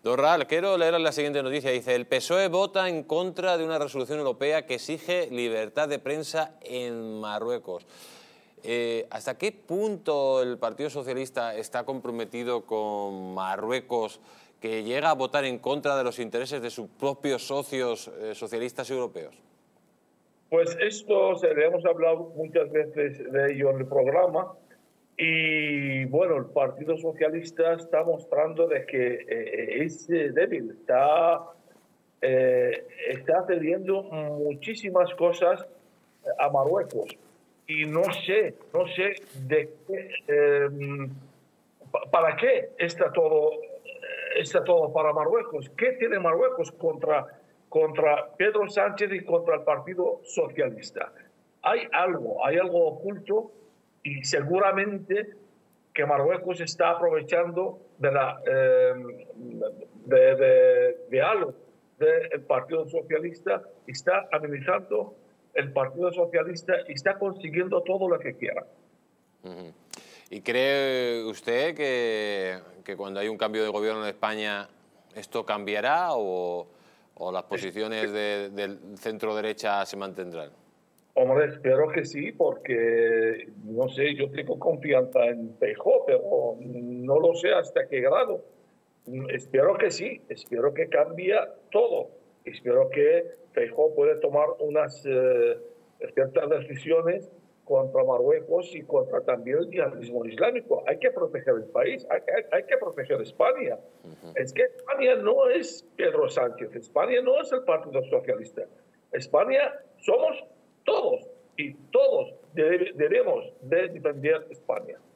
Dorral, quiero leer la siguiente noticia. Dice, el PSOE vota en contra de una resolución europea que exige libertad de prensa en Marruecos. ¿Hasta qué punto el Partido Socialista está comprometido con Marruecos, que llega a votar en contra de los intereses de sus propios socios socialistas europeos? Pues esto le hemos hablado muchas veces de ello en el programa. Y bueno, el Partido Socialista está mostrando de que es débil, está cediendo muchísimas cosas a Marruecos. Y no sé de para qué está todo para Marruecos. ¿Qué tiene Marruecos contra Pedro Sánchez y contra el Partido Socialista? Hay algo oculto, y seguramente que Marruecos está aprovechando de algo del Partido Socialista, está amenizando el Partido Socialista y está consiguiendo todo lo que quiera. ¿Y cree usted que cuando hay un cambio de gobierno en España esto cambiará o las posiciones del centro-derecha se mantendrán? Hombre, espero que sí, porque, no sé, yo tengo confianza en Feijóo, pero no lo sé hasta qué grado. Espero que sí, espero que cambie todo. Espero que Feijóo pueda tomar unas ciertas decisiones contra Marruecos y contra también el yihadismo islámico. Hay que proteger el país, hay que proteger España. Es que España no es Pedro Sánchez, España no es el Partido Socialista. España somos todos, y todos debemos de defender España.